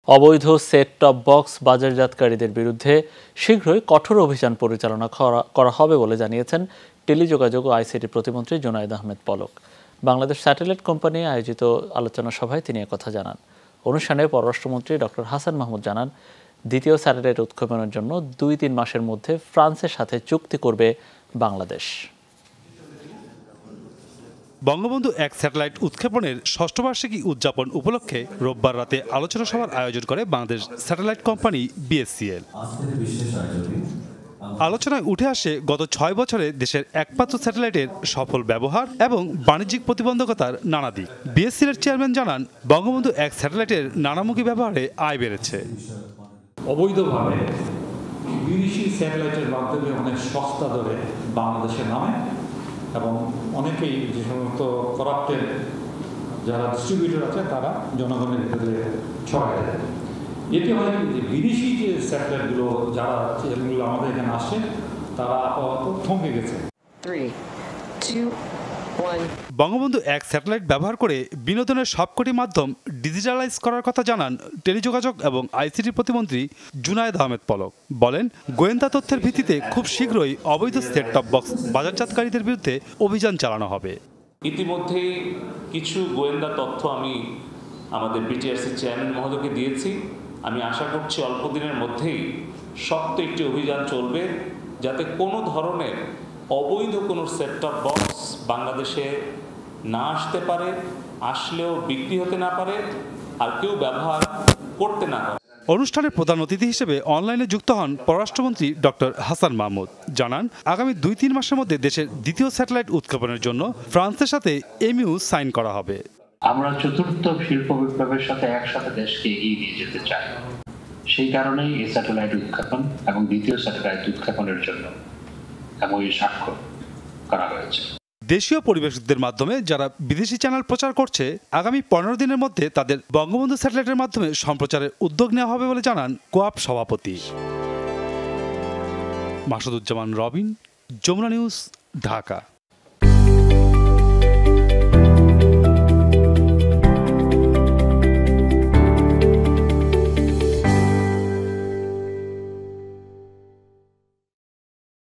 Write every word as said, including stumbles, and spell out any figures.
অবৈধ set top box বাজারজাতকারীদের বিরুদ্ধে শীঘ্রই কঠোর অভিযান পরিচালনা করা হবে বলে জানিয়েছেন টেলিযোগাযোগ ও আইসিটি প্রতিমন্ত্রী জুনায়েদ আহমেদ পলক। বাংলাদেশ স্যাটেলাইট কোম্পানি আয়োজিত আলোচনা সভায় তিনি একথা জানান। অনুষ্ঠানে পররাষ্ট্রমন্ত্রী ডক্টর হাসান মাহমুদ জানান, দ্বিতীয় স্যাটেলাইট উৎক্ষেপণের জন্য দুই তিন মাসের মধ্যে ফ্রান্সের সাথে চুক্তি করবে বাংলাদেশ। বঙ্গবন্ধু এক স্যাটেলাইট উৎক্ষেপণের ষষ্ঠ বার্ষিকী উদযাপন উপলক্ষে রোববার রাতে আলোচনা সভার আয়োজন করে বাংলাদেশ স্যাটেলাইট কোম্পানি বিএসসিএল। আলোচনায় উঠে আসে গত ছয় বছরে দেশের একমাত্র স্যাটেলাইটের সফল ব্যবহার এবং বাণিজ্যিক প্রতিবন্ধকতার নানা দিক। বিএসসিএল এর চেয়ারম্যান জানান, বঙ্গবন্ধু এক স্যাটেলাইটের নানামুখী ব্যবহারে আয় বেড়েছে। অবৈধভাবে বিদেশি স্যাটেলাইটের মাধ্যমে অনেক সস্তা দরে বাংলাদেশের নামে এবং অনেকেই যে সমস্ত করাপ্টেড যারা ডিস্ট্রিবিউটর আছে তারা জনগণের ভিতরে ছড়ায় দেয়। এতে হয় যে বিদেশি যে স্যাটেলাইটগুলো যারা যেগুলো আমাদের এখানে আসে তারা আপাতত থমকে গেছে। বঙ্গবন্ধু এক স্যাটেলাইট ব্যবহার করে বিনোদনের সবকটি মাধ্যম ডিজিটালাইজ করার কথা জানান টেলিযোগাযোগ এবং আইসিটি প্রতিমন্ত্রী জুনায়েদ আহমেদ পলক। বলেন, গোয়েন্দা তথ্যের ভিত্তিতে খুব শীঘ্রই অবৈধ সেট টপ বক্স বাজারজাতকারীদের বিরুদ্ধে অভিযান চালানো হবে। ইতিমধ্যেই কিছু গোয়েন্দা তথ্য আমি আমাদের বিটিআরসি চেয়ারম্যান মহোদয়কে দিয়েছি। আমি আশা করছি অল্প দিনের মধ্যেই শক্ত একটি অভিযান চলবে, যাতে কোনো ধরনের অবৈধ কোনো সেট টপ বক্স বাংলাদেশে না আসতে পারে, আসলেও বিক্রি হতে না পারে, আর কেউ ব্যবহার করতে না পারে। অনুষ্ঠানের প্রধান অতিথি হিসেবে অনলাইনে যুক্ত হন পররাষ্ট্রমন্ত্রী ডক্টর হাসান মাহমুদ। জানান, আগামী দুই তিন মাসের মধ্যে দেশের দ্বিতীয় স্যাটেলাইট উৎক্ষেপণের জন্য ফ্রান্সের সাথে এমইউ সাইন করা হবে। আমরা চতুর্থ শিল্প বিপ্লবের সাথে একসাথে দেশকে এগিয়ে নিয়ে যেতে চাই। সেই কারণেই এই স্যাটেলাইট উৎক্ষেপণ এবং দ্বিতীয় স্যাটেলাইট উৎক্ষেপণের জন্য এমওইউ স্বাক্ষর করা হয়েছে। দেশীয় পরিবেশকদের মাধ্যমে যারা বিদেশি চ্যানেল প্রচার করছে, আগামী পনেরো দিনের মধ্যে তাদের বঙ্গবন্ধু স্যাটেলাইটের মাধ্যমে সম্প্রচারের উদ্যোগ নেওয়া হবে বলে জানান কোয়াপ সভাপতি মাসুদুজ্জামান রবিন, যমুনা নিউজ, ঢাকা।